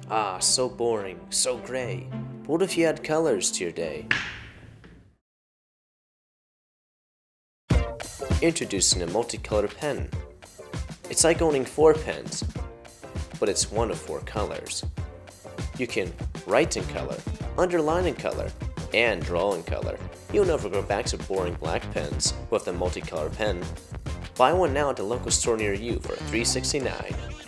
Ah, so boring, so gray. But what if you add colors to your day? Introducing a multicolor pen. It's like owning 4 pens, but it's one of 4 colors. You can write in color, underline in color, and draw in color. You'll never go back to boring black pens with a multicolor pen. Buy one now at the local store near you for $3.69.